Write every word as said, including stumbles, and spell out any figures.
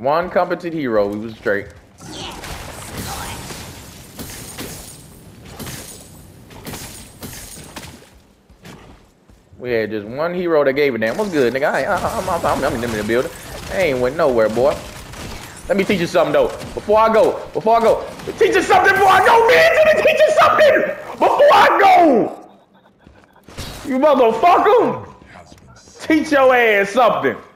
One competent hero, we was straight. We had just one hero that gave a damn. What's good, nigga? I, I, I'm, I'm, I'm in the building. I ain't went nowhere, boy. Let me teach you something, though. Before I go, before I go. Teach you something before I go, man. Let me teach you something before I go. You motherfucker. Teach your ass something.